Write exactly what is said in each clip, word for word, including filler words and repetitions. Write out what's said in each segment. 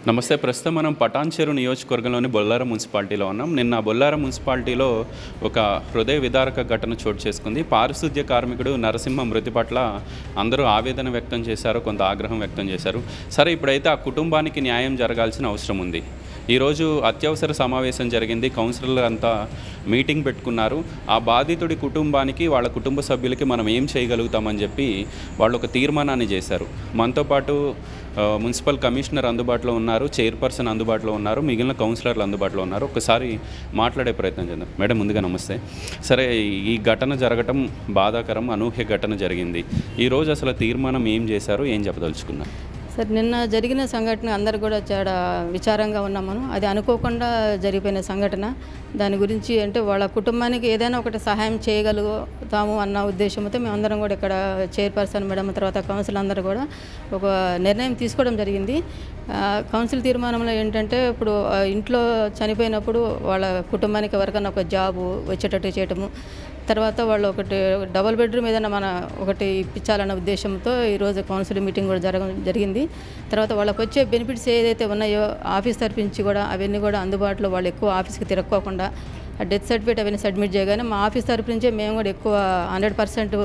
నమస్తే. ప్రస్తుతం మనం పటాన్చెరు నియోజకవర్గంలోని బొల్లారం మున్సిపాలిటీలో ఉన్నాం. నిన్న బొల్లారం మున్సిపాలిటీలో ఒక హృదయ విదారక ఘటన చోటు చేసుకుంది. పారిశుద్ధ్య కార్మికుడు నరసింహ మృతి పట్ల అందరూ ఆవేదన వ్యక్తం చేశారు, కొంత ఆగ్రహం వ్యక్తం చేశారు. సరే, ఇప్పుడైతే ఆ కుటుంబానికి న్యాయం జరగాల్సిన అవసరం ఉంది. ఈరోజు అత్యవసర సమావేశం జరిగింది. కౌన్సిలర్లు అంతా మీటింగ్ పెట్టుకున్నారు. ఆ బాధితుడి కుటుంబానికి, వాళ్ళ కుటుంబ సభ్యులకి మనం ఏం చేయగలుగుతామని చెప్పి వాళ్ళు ఒక తీర్మానాన్ని చేశారు. మనతో పాటు మున్సిపల్ కమిషనర్ అందుబాటులో ఉన్నారు, చైర్పర్సన్ అందుబాటులో ఉన్నారు, మిగిలిన కౌన్సిలర్లు అందుబాటులో ఉన్నారు. ఒకసారి మాట్లాడే ప్రయత్నం చేద్దాం. మేడం, ముందుగా నమస్తే. సరే, ఈ ఘటన జరగటం బాధాకరం, అనూహ్య ఘటన జరిగింది. ఈరోజు అసలు తీర్మానం ఏం చేశారు, ఏం చెప్పదలుచుకున్నారు? సార్, నిన్న జరిగిన సంఘటన అందరు కూడా చాలా విచారంగా ఉన్నాము. అది అనుకోకుండా జరిగిపోయిన సంఘటన. దాని గురించి అంటే వాళ్ళ కుటుంబానికి ఏదైనా ఒకటి సహాయం చేయగలుగుతాము అన్న ఉద్దేశంతో మేమందరం కూడా ఇక్కడ చైర్పర్సన్ మేడం, తర్వాత కౌన్సిల్ అందరూ కూడా ఒక నిర్ణయం తీసుకోవడం జరిగింది. కౌన్సిల్ తీర్మానంలో ఏంటంటే, ఇప్పుడు ఇంట్లో చనిపోయినప్పుడు వాళ్ళ కుటుంబానికి ఎవరికైనా ఒక జాబు వచ్చేటట్టు చేయటము, తర్వాత వాళ్ళు ఒకటి డబుల్ బెడ్రూమ్ ఏదైనా మన ఒకటి ఇప్పించాలన్న ఉద్దేశంతో ఈరోజు కౌన్సిల్ మీటింగ్ కూడా జరగ జరిగింది. తర్వాత వాళ్ళకి వచ్చే బెనిఫిట్స్ ఏదైతే ఉన్నాయో ఆఫీస్ తరఫు నుంచి కూడా అవన్నీ కూడా అందుబాటులో వాళ్ళు ఎక్కువ ఆఫీస్కి తిరక్కోకుండా ఆ డెత్ సర్టిఫికేట్ అవన్నీ సబ్మిట్ చేయగానే మా ఆఫీస్ తరఫు నుంచే మేము కూడా ఎక్కువ హండ్రెడ్ పర్సెంట్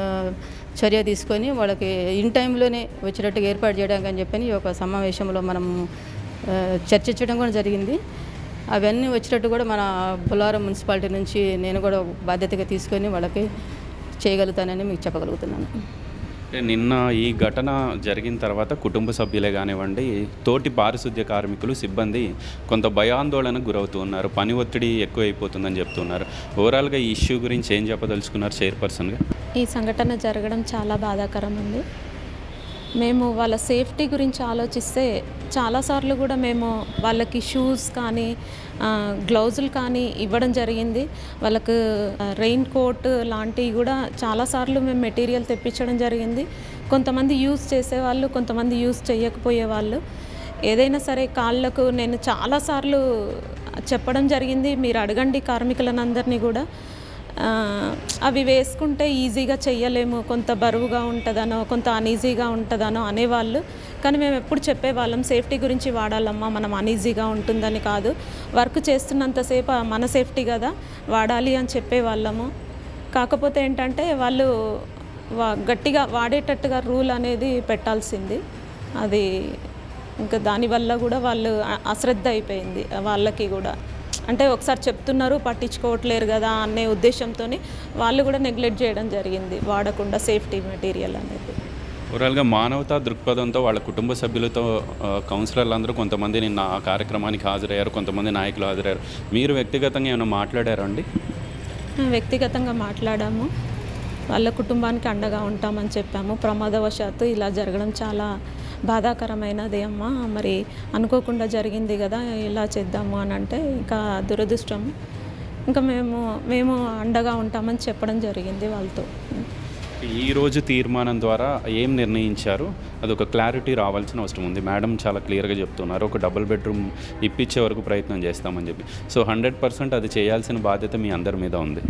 చర్య తీసుకొని వాళ్ళకి ఇన్ టైంలోనే వచ్చేటట్టుగా ఏర్పాటు చేయడానికి అని చెప్పని ఒక సమావేశంలో మనం చర్చించడం కూడా జరిగింది. అవన్నీ వచ్చేటట్టు కూడా మన బొల్లారం మున్సిపాలిటీ నుంచి నేను కూడా బాధ్యతగా తీసుకొని వాళ్ళకి చేయగలుగుతానని మీకు చెప్పగలుగుతున్నాను. నిన్న ఈ ఘటన జరిగిన తర్వాత కుటుంబ సభ్యులే కానివ్వండి, తోటి పారిశుద్ధ్య కార్మికులు, సిబ్బంది కొంత భయాందోళనకు గురవుతూ ఉన్నారు. పని ఒత్తిడి ఎక్కువైపోతుందని చెప్తున్నారు. ఓవరాల్గా ఈ ఇష్యూ గురించి ఏం చెప్పదలుచుకున్నారు చైర్పర్సన్గా? ఈ సంఘటన జరగడం చాలా బాధాకరం ఉంది. మేము వాళ్ళ సేఫ్టీ గురించి ఆలోచిస్తే చాలాసార్లు కూడా మేము వాళ్ళకి షూస్ కానీ గ్లౌజులు కానీ ఇవ్వడం జరిగింది. వాళ్ళకు రెయిన్ కోట్ లాంటివి కూడా చాలాసార్లు మేము మెటీరియల్ తెప్పించడం జరిగింది. కొంతమంది యూజ్ చేసేవాళ్ళు, కొంతమంది యూజ్ చేయకపోయేవాళ్ళు. ఏదైనా సరే కాళ్ళకు నేను చాలాసార్లు చెప్పడం జరిగింది, మీరు అడగండి కార్మికులనందరినీ కూడా. అవి వేసుకుంటే ఈజీగా చెయ్యలేము, కొంత బరువుగా ఉంటుందనో, కొంత అనీజీగా ఉంటుందనో అనేవాళ్ళు. కానీ మేము ఎప్పుడు చెప్పేవాళ్ళం, సేఫ్టీ గురించి వాడాలమ్మా, మనం అనీజీగా ఉంటుందని కాదు, వర్క్ చేస్తున్నంతసేపు మన సేఫ్టీ కదా వాడాలి అని చెప్పేవాళ్ళము. కాకపోతే ఏంటంటే వాళ్ళు గట్టిగా వాడేటట్టుగా రూల్ అనేది పెట్టాల్సింది. అది ఇంకా దానివల్ల కూడా వాళ్ళు అశ్రద్ధ అయిపోయింది వాళ్ళకి కూడా. అంటే ఒకసారి చెప్తున్నారు, పట్టించుకోవట్లేరు కదా అనే ఉద్దేశంతో వాళ్ళు కూడా నెగ్లెక్ట్ చేయడం జరిగింది, వాడకుండా సేఫ్టీ మెటీరియల్ అనేది. ఓవరాల్గా మానవతా దృక్పథంతో వాళ్ళ కుటుంబ సభ్యులతో కౌన్సిలర్లు అందరూ కొంతమంది నిన్న ఆ కార్యక్రమానికి హాజరయ్యారు, కొంతమంది నాయకులు హాజరయ్యారు. మీరు వ్యక్తిగతంగా ఏమైనా మాట్లాడారా అండి? వ్యక్తిగతంగా మాట్లాడాము. వాళ్ళ కుటుంబానికి అండగా ఉంటామని చెప్పాము. ప్రమాదవశాత్తు ఇలా జరగడం చాలా బాధాకరమైనది అమ్మా, మరి అనుకోకుండా జరిగింది కదా, ఇలా చేద్దాము అని అంటే ఇంకా దురదృష్టం. ఇంకా మేము మేము అండగా ఉంటామని చెప్పడం జరిగింది వాళ్ళతో. ఈరోజు తీర్మానం ద్వారా ఏం నిర్ణయించారు, అదొక క్లారిటీ రావాల్సిన అవసరం ఉంది. మేడం చాలా క్లియర్గా చెప్తున్నారు, ఒక డబుల్ బెడ్రూమ్ ఇప్పించే వరకు ప్రయత్నం చేస్తామని చెప్పి. సో హండ్రెడ్ పర్సెంట్ అది చేయాల్సిన బాధ్యత మీ అందరి మీద ఉంది.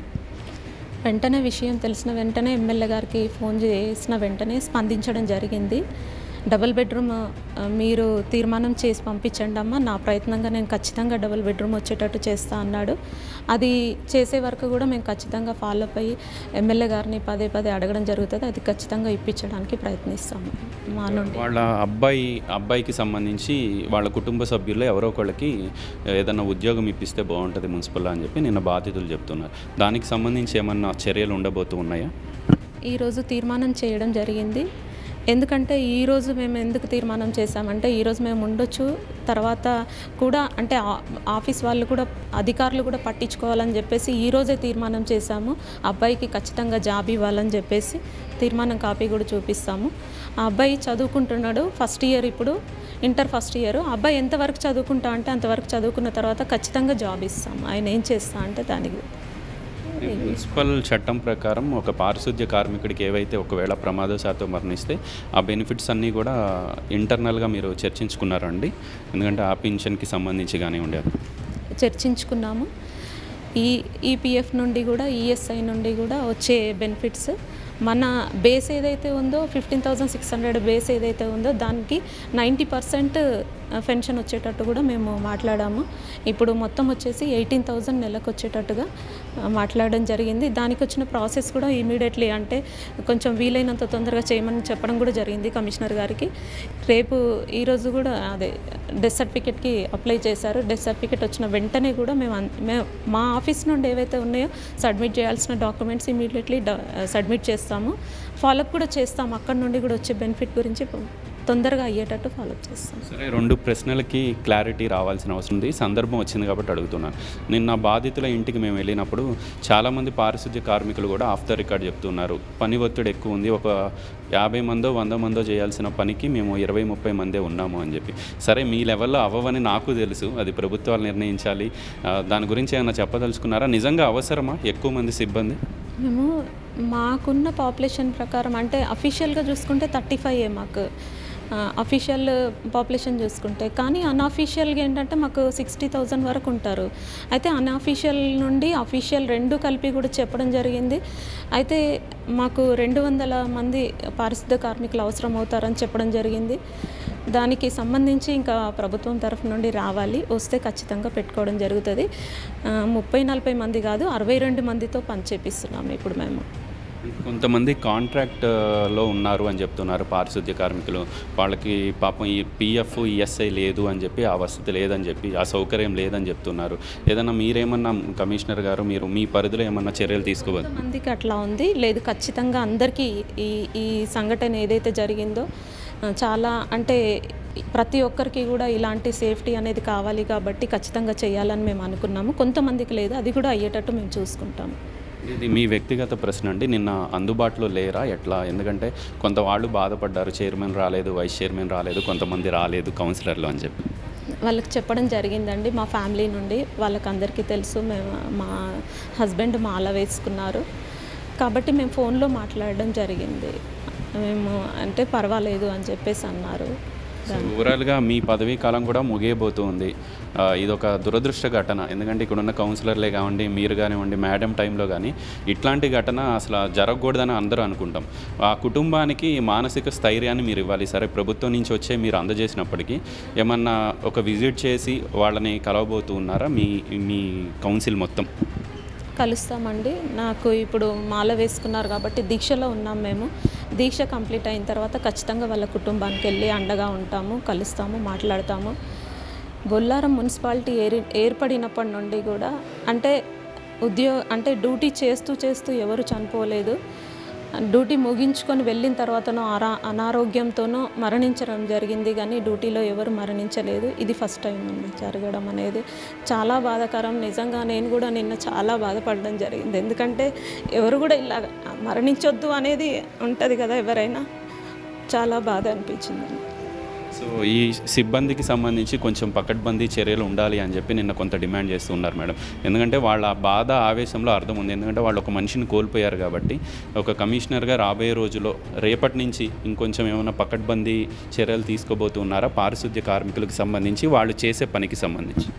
వెంటనే విషయం తెలిసిన వెంటనే ఎమ్మెల్యే గారికి ఫోన్ చేసిన వెంటనే స్పందించడం జరిగింది. డబుల్ బెడ్రూమ్ మీరు తీర్మానం చేసి పంపించండి అమ్మ, నా ప్రయత్నంగా నేను ఖచ్చితంగా డబుల్ బెడ్రూమ్ వచ్చేటట్టు చేస్తా అన్నాడు. అది చేసే వరకు కూడా మేము ఖచ్చితంగా ఫాలో అప్ అయ్యి ఎమ్మెల్యే గారిని పదే పదే అడగడం జరుగుతుంది. అది ఖచ్చితంగా ఇప్పించడానికి ప్రయత్నిస్తాము. మా నుండి వాళ్ళ అబ్బాయి అబ్బాయికి సంబంధించి వాళ్ళ కుటుంబ సభ్యుల్లో ఎవరో ఒకళ్ళకి ఏదైనా ఉద్యోగం ఇప్పిస్తే బాగుంటుంది మున్సిపల్లో అని చెప్పి నిన్న బాధితులు చెప్తున్నారు. దానికి సంబంధించి ఏమన్నా చర్యలు ఉండబోతూ ఉన్నాయా? ఈరోజు తీర్మానం చేయడం జరిగింది. ఎందుకంటే ఈరోజు మేము ఎందుకు తీర్మానం చేశామంటే, ఈరోజు మేము ఉండొచ్చు, తర్వాత కూడా అంటే ఆఫీస్ వాళ్ళు కూడా అధికారులు కూడా పట్టించుకోవాలని చెప్పేసి ఈరోజే తీర్మానం చేశాము. అబ్బాయికి ఖచ్చితంగా జాబ్ ఇవ్వాలని చెప్పేసి తీర్మానం కాపీ కూడా చూపిస్తాము. ఆ అబ్బాయి చదువుకుంటున్నాడు, ఫస్ట్ ఇయర్, ఇప్పుడు ఇంటర్ ఫస్ట్ ఇయర్. అబ్బాయి ఎంతవరకు చదువుకుంటా అంటే అంతవరకు చదువుకున్న తర్వాత ఖచ్చితంగా జాబ్ ఇస్తాము. ఆయన ఏం చేస్తా అంటే దానికి మున్సిపల్ చట్టం ప్రకారం ఒక పారిశుద్ధ్య కార్మికుడికి ఏవైతే ఒకవేళ ప్రమాదశాత్తు మరణిస్తే ఆ బెనిఫిట్స్ అన్నీ కూడా ఇంటర్నల్గా మీరు చర్చించుకున్నారండి? ఎందుకంటే ఆ పింఛన్కి సంబంధించి కానీ ఉండేది చర్చించుకున్నాము. ఈ ఈపీఎఫ్ నుండి కూడా, ఈఎస్ఐ నుండి కూడా వచ్చే బెనిఫిట్స్ మన బేస్ ఏదైతే ఉందో fifteen thousand six hundred base ఏదైతే ఉందో దానికి నైంటీ పర్సెంట్ పెన్షన్ వచ్చేటట్టు కూడా మేము మాట్లాడాము. ఇప్పుడు మొత్తం వచ్చేసి ఎయిటీన్ థౌజండ్ నెలకు వచ్చేటట్టుగా మాట్లాడడం జరిగింది. దానికి వచ్చిన ప్రాసెస్ కూడా ఇమీడియట్లీ అంటే కొంచెం వీలైనంత తొందరగా చేయమని చెప్పడం కూడా జరిగింది కమిషనర్ గారికి. రేపు ఈరోజు కూడా అదే డెత్ సర్టిఫికేట్కి అప్లై చేశారు. డెత్ సర్టిఫికేట్ వచ్చిన వెంటనే కూడా మేము మేము మా ఆఫీస్ నుండి ఏవైతే ఉన్నాయో సబ్మిట్ చేయాల్సిన డాక్యుమెంట్స్ ఇమీడియట్లీ సబ్మిట్ చేస్తాము. ఫాలోఅప్ కూడా చేస్తాము. అక్కడ నుండి కూడా వచ్చే బెనిఫిట్ గురించి తొందరగా అయ్యేటట్టు ఫాలోఅప్ చేస్తాం. సరే, రెండు ప్రశ్నలకి క్లారిటీ రావాల్సిన అవసరం ఉంది. సందర్భం వచ్చింది కాబట్టి అడుగుతున్నాను. నిన్న బాధితుల ఇంటికి మేము వెళ్ళినప్పుడు చాలామంది పారిశుద్ధ్య కార్మికులు కూడా ఆఫ్ ద రికార్డ్ చెప్తున్నారు, పని ఒత్తిడి ఎక్కువ ఉంది, ఒక యాభై మందో వంద మందో చేయాల్సిన పనికి మేము ఇరవై ముప్పై మందే ఉన్నాము అని చెప్పి. సరే, మీ లెవెల్లో అవ్వవని నాకు తెలుసు, అది ప్రభుత్వాలు నిర్ణయించాలి. దాని గురించి ఏమైనా చెప్పదలుచుకున్నారా? నిజంగా అవసరమా ఎక్కువ మంది సిబ్బంది? మేము మాకున్న పాపులేషన్ ప్రకారం అంటే అఫీషియల్గా చూసుకుంటే థర్టీ ఫైవ్ ఏ మాకు అఫీషియల్ పాపులేషన్ చూసుకుంటే, కానీ అన్అఫీషియల్గా ఏంటంటే మాకు సిక్స్టీ థౌజండ్ వరకు ఉంటారు. అయితే అన్అఫీషియల్ నుండి అఫీషియల్ రెండు కలిపి కూడా చెప్పడం జరిగింది. అయితే మాకు రెండు వందల మంది పారిశుద్ధ్య కార్మికులు అవసరం అవుతారని చెప్పడం జరిగింది. దానికి సంబంధించి ఇంకా ప్రభుత్వం తరఫు నుండి రావాలి, వస్తే ఖచ్చితంగా పెట్టుకోవడం జరుగుతుంది. ముప్పై నలభై మంది కాదు, అరవై రెండు మందితో పని చేపిస్తున్నాము ఇప్పుడు మేము. కొంతమంది కాంట్రాక్ట్లో ఉన్నారు అని చెప్తున్నారు పారిశుద్ధ్య కార్మికులు. వాళ్ళకి పాపం ఈ పిఎఫ్ ఈఎస్ఐ లేదు అని చెప్పి, ఆ వసతి లేదని చెప్పి, ఆ సౌకర్యం లేదని చెప్తున్నారు. ఏదన్నా మీరేమన్నా కమిషనర్ గారు మీరు మీ పరిధిలో ఏమన్నా చర్యలు తీసుకోవాలి? కొంతమందికి అట్లా ఉంది, లేదు ఖచ్చితంగా అందరికీ ఈ ఈ సంఘటన ఏదైతే జరిగిందో చాలా అంటే ప్రతి ఒక్కరికి కూడా ఇలాంటి సేఫ్టీ అనేది కావాలి కాబట్టి ఖచ్చితంగా చేయాలని మేము అనుకున్నాము. కొంతమందికి లేదు, అది కూడా అయ్యేటట్టు మేము చూసుకుంటాము. ఇది మీ వ్యక్తిగత ప్రశ్న అండి. నిన్న అందుబాటులో లేరా ఎట్లా? ఎందుకంటే కొంత వాళ్ళు బాధపడ్డారు, చైర్మన్ రాలేదు, వైస్ చైర్మన్ రాలేదు, కొంతమంది రాలేదు కౌన్సిలర్లు అని చెప్పి. వాళ్ళకి చెప్పడం జరిగిందండి మా ఫ్యామిలీ నుండి, వాళ్ళకి అందరికీ తెలుసు. మేము మా హస్బెండ్ మాల వేసుకున్నారు కాబట్టి మేము ఫోన్లో మాట్లాడడం జరిగింది. మేము అంటే పర్వాలేదు అని చెప్పేసి అన్నారు. ఓవరాల్గా మీ పదవీ కాలం కూడా ముగియబోతుంది. ఇదొక దురదృష్ట ఘటన. ఎందుకంటే ఇక్కడున్న కౌన్సిలర్లే కావండి, మీరు కానివ్వండి, మేడం టైంలో కానీ ఇట్లాంటి ఘటన అసలు జరగకూడదని అందరూ అనుకుంటాం. ఆ కుటుంబానికి మానసిక స్థైర్యాన్ని మీరు ఇవ్వాలి. సరే, ప్రభుత్వం నుంచి వచ్చే మీరు అందజేసినప్పటికీ ఏమన్నా ఒక విజిట్ చేసి వాళ్ళని కలవబోతూ ఉన్నారా మీ మీ కౌన్సిల్ మొత్తం? కలుస్తామండి. నాకు ఇప్పుడు మాల వేసుకున్నారు కాబట్టి దీక్షలో ఉన్నాం మేము. దీక్ష కంప్లీట్ అయిన తర్వాత ఖచ్చితంగా వాళ్ళ కుటుంబానికి వెళ్ళి అండగా ఉంటాము, కలుస్తాము, మాట్లాడతాము. బొల్లారం మున్సిపాలిటీ ఏరి ఏర్పడినప్పటి నుండి కూడా అంటే ఉద్యోగ అంటే డ్యూటీ చేస్తూ చేస్తూ ఎవరు చనిపోలేదు. డ్యూటీ ముగించుకొని వెళ్ళిన తర్వాతనో అరా అనారోగ్యంతోనో మరణించడం జరిగింది, కానీ డ్యూటీలో ఎవరు మరణించలేదు. ఇది ఫస్ట్ టైం అండి జరగడం అనేది. చాలా బాధాకరం. నిజంగా నేను కూడా నిన్న చాలా బాధపడడం జరిగింది. ఎందుకంటే ఎవరు కూడా ఇలా మరణించొద్దు అనేది ఉంటుంది కదా ఎవరైనా. చాలా బాధ అనిపించింది. సో ఈ సిబ్బందికి సంబంధించి కొంచెం పకడ్బందీ చర్యలు ఉండాలి అని చెప్పి నిన్న కొంత డిమాండ్ చేస్తూ ఉన్నారు మేడం. ఎందుకంటే వాళ్ళ బాధ ఆవేశంలో అర్థం ఉంది. ఎందుకంటే వాళ్ళు ఒక మనిషిని కోల్పోయారు కాబట్టి ఒక కమిషనర్గా రాబోయే రోజుల్లో రేపటి నుంచి ఇంకొంచెం ఏమైనా పకడ్బందీ చర్యలు తీసుకోబోతున్నారా పారిశుద్ధ్య కార్మికులకు సంబంధించి, వాళ్ళు చేసే పనికి సంబంధించి?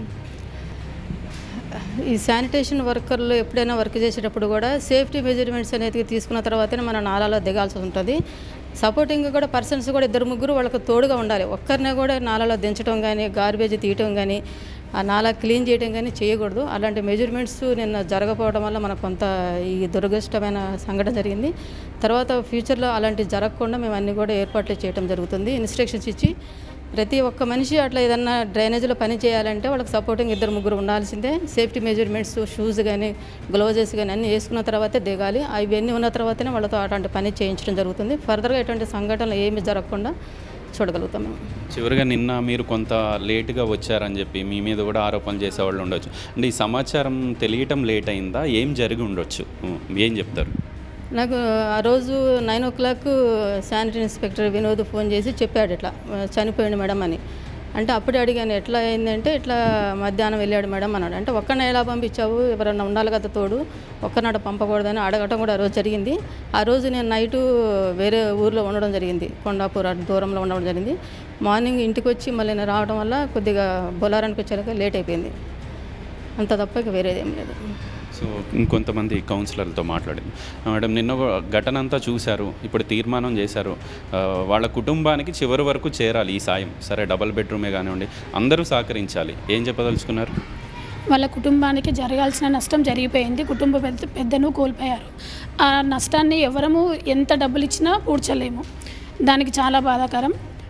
ఈ శానిటేషన్ వర్కర్లు ఎప్పుడైనా వర్క్ చేసేటప్పుడు కూడా సేఫ్టీ మెజర్మెంట్స్ అనేది తీసుకున్న తర్వాతనే మన నాలాలో దిగాల్సి ఉంటుంది. సపోర్టింగ్ కూడా పర్సన్స్ కూడా ఇద్దరు ముగ్గురు వాళ్ళకి తోడుగా ఉండాలి. ఒక్కరినే కూడా నాలాలో దించడం కానీ, గార్బేజ్ తీయటం కానీ, ఆ నాలా క్లీన్ చేయడం కానీ చేయకూడదు. అలాంటి మెజర్మెంట్స్ నిన్న జరగకపోవడం వల్ల మనకు కొంత ఈ దురదృష్టమైన సంఘటన జరిగింది. తర్వాత ఫ్యూచర్లో అలాంటివి జరగకుండా మేము అన్నీ కూడా ఏర్పాట్లు చేయడం జరుగుతుంది. ఇన్స్ట్రక్షన్స్ ఇచ్చి ప్రతి ఒక్క మనిషి అట్లా ఏదన్నా డ్రైనేజ్లో పని చేయాలంటే వాళ్ళకి సపోర్టింగ్ ఇద్దరు ముగ్గురు ఉండాల్సిందే. సేఫ్టీ మెజర్మెంట్స్, షూస్ కానీ, గ్లౌజెస్ కానీ అన్నీ వేసుకున్న తర్వాతే దిగాలి. అవన్నీ ఉన్న తర్వాతనే వాళ్ళతో అటువంటి పని చేయించడం జరుగుతుంది. ఫర్దర్గా ఎటువంటి సంఘటనలు ఏమి జరగకుండా చూడగలుగుతాం మేము. చివరిగా నిన్న మీరు కొంత లేటుగా వచ్చారని చెప్పి మీ మీద కూడా ఆరోపణలు చేసేవాళ్ళు ఉండొచ్చు. అంటే ఈ సమాచారం తెలియటం లేట్ అయిందా? ఏం జరిగి ఉండొచ్చు? ఏం చెప్తారు? నాకు ఆ రోజు nine o'clock sanitary inspector Vinod phone చేసి చెప్పాడు ఇట్లా చనిపోయాడు మేడం అని. అంటే అప్పుడే అడిగాను ఎట్లా అయిందంటే ఇట్లా మధ్యాహ్నం వెళ్ళాడు మేడం అన్నాడు. అంటే ఒక్కనే ఎలా పంపించావు, ఎవరన్నా ఉండాలి కదా తోడు, ఒక్కనాట పంపకూడదని అడగటం కూడా ఆ రోజు జరిగింది. ఆ రోజు నేను నైటు వేరే ఊర్లో ఉండడం జరిగింది, కొండాపూర్ అటు దూరంలో ఉండడం జరిగింది. మార్నింగ్ ఇంటికి వచ్చి మళ్ళీ నేను రావడం వల్ల కొద్దిగా బొలారానికి వచ్చాక లేట్ అయిపోయింది. అంత తప్ప ఇక వేరేదేం లేదు. సో ఇంకొంతమంది కౌన్సిలర్లతో మాట్లాడింది. మేడం, నిన్న ఒక ఘటన అంతా చూశారు, ఇప్పుడు తీర్మానం చేశారు, ఆ, వాళ్ళ కుటుంబానికి చివరి వరకు చేరాలి ఈ సాయం. సరే, డబల్ బెడ్రూమే కానివ్వండి, అందరూ సహకరించాలి. ఏం చెప్పదలుచుకున్నారు? వాళ్ళ కుటుంబానికి జరగాల్సిన నష్టం జరిగిపోయింది. కుటుంబ పెద్ద పెద్దను కోల్పోయారు. ఆ నష్టాన్ని ఎవరము ఎంత డబ్బులు ఇచ్చినా పూడ్చలేము. దానికి చాలా బాధాకరం.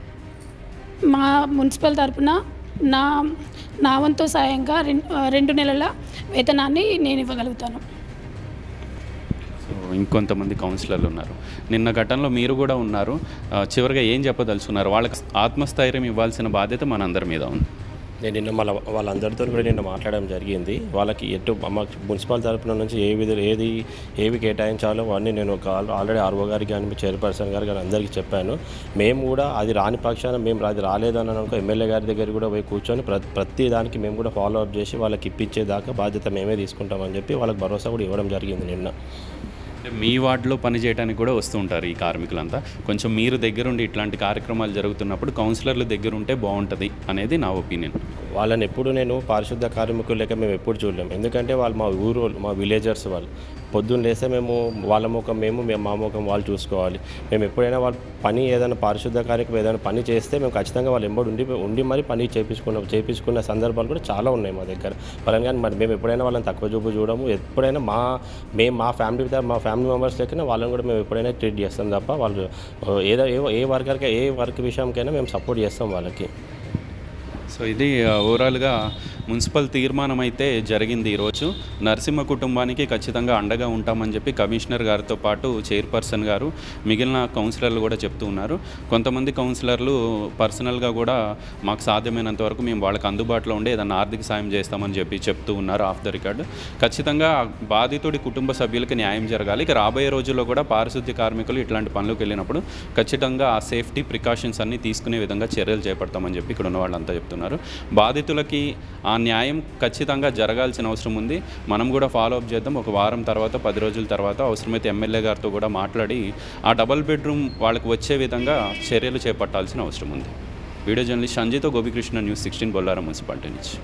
మా మున్సిపల్ తరపున నా నా వంతు సాయంగా రెండు నెలల వేతనాన్ని నేను ఇవ్వగలుగుతాను. సో ఇంకొంతమంది కౌన్సిలర్లు ఉన్నారు. నిన్న ఘటనలో మీరు కూడా ఉన్నారు. చివరిగా ఏం చెప్పదలుచుకున్నారు? వాళ్ళకి ఆత్మస్థైర్యం ఇవ్వాల్సిన బాధ్యత మనందరి మీద ఉంది. నేను నిన్న మళ్ళీ వాళ్ళందరితో కూడా నిన్న మాట్లాడడం జరిగింది. వాళ్ళకి ఎటు మా మున్సిపల్ తరపున నుంచి ఏ విధులు ఏది ఏవి కేటాయించాలో అవన్నీ నేను ఒక ఆల్రెడీ ఆర్ఓ గారికి కానీ చైర్పర్సన్ గారికి కానీ అందరికీ చెప్పాను. మేము కూడా అది రాని పక్షాన మేము అది రాలేదని అనుకో ఎమ్మెల్యే గారి దగ్గర కూడా పోయి కూర్చొని ప్రతి ప్రతి దానికి మేము కూడా ఫాలో అప్ చేసి వాళ్ళకి ఇప్పించేదాకా బాధ్యత మేమే తీసుకుంటామని చెప్పి వాళ్ళకి భరోసా కూడా ఇవ్వడం జరిగింది నిన్న. మీ వార్డులో పనిచేయడానికి కూడా వస్తూ ఉంటారు ఈ కార్మికులంతా. కొంచెం మీరు దగ్గరుండి ఇట్లాంటి కార్యక్రమాలు జరుగుతున్నప్పుడు కౌన్సిలర్ల దగ్గర ఉంటే బాగుంటుంది అనేది నా ఒపీనియన్. వాళ్ళని ఎప్పుడు నేను పారిశుద్ధ కార్మికులు లేక మేము ఎప్పుడు చూడలేము. ఎందుకంటే వాళ్ళు మా ఊరు మా విలేజర్స్ వాళ్ళు. పొద్దున్న లేస్తే మేము వాళ్ళ ముఖం మేము మేము మా ముఖం వాళ్ళు చూసుకోవాలి. మేము ఎప్పుడైనా వాళ్ళ పని ఏదైనా పారిశుద్ధ కార్యక్రమం ఏదైనా పని చేస్తే మేము ఖచ్చితంగా వాళ్ళు ఎంబడి ఉండి ఉండి మరి పని చేయించుకున్న చేయించుకున్న సందర్భాలు కూడా చాలా ఉన్నాయి మా దగ్గర. వాళ్ళని కానీ మరి మేము ఎప్పుడైనా వాళ్ళని తక్కువ చూపు చూడము. ఎప్పుడైనా మా మేము మా ఫ్యామిలీ మా ఫ్యామిలీ మెంబర్స్ లెక్కన వాళ్ళని కూడా మేము ఎప్పుడైనా ట్రీట్ చేస్తాం తప్ప వాళ్ళు ఏదో ఏ వర్కర్కి ఏ వర్క్ విషయంకైనా మేము సపోర్ట్ చేస్తాం వాళ్ళకి. సో ఇది ఓవరాల్గా మున్సిపల్ తీర్మానం అయితే జరిగింది ఈరోజు. నరసింహ కుటుంబానికి ఖచ్చితంగా అండగా ఉంటామని చెప్పి కమిషనర్ గారితో పాటు చైర్పర్సన్ గారు మిగిలిన కౌన్సిలర్లు కూడా చెప్తూ ఉన్నారు. కొంతమంది కౌన్సిలర్లు పర్సనల్గా కూడా మాకు సాధ్యమైనంత వరకు మేము వాళ్ళకి అందుబాటులో ఉండి ఏదైనా ఆర్థిక సాయం చేస్తామని చెప్పి చెప్తూ ఉన్నారు ఆఫ్ ద రికార్డ్. ఖచ్చితంగా బాధితుడి కుటుంబ సభ్యులకి న్యాయం జరగాలి. ఇక రాబోయే రోజుల్లో కూడా పారిశుద్ధ్య కార్మికులు ఇట్లాంటి పనులకు వెళ్ళినప్పుడు ఖచ్చితంగా ఆ సేఫ్టీ ప్రికాషన్స్ అన్నీ తీసుకునే విధంగా చర్యలు చేపడతామని చెప్పి ఇక్కడ ఉన్న వాళ్ళంతా చెప్తున్నారు. బాధితులకి ఆ న్యాయం ఖచ్చితంగా జరగాల్సిన అవసరం ఉంది. మనం కూడా ఫాలో అప్ చేద్దాం. ఒక వారం తర్వాత పది రోజుల తర్వాత అవసరమైతే ఎమ్మెల్యే గారితో కూడా మాట్లాడి ఆ డబల్ బెడ్రూమ్ వాళ్ళకి వచ్చే విధంగా చర్యలు చేపట్టాల్సిన అవసరం ఉంది. వీడియో జర్నలిస్ట్ సంజయ్తో Gopikrishna, news sixteen, Bollaram municipality నుంచి.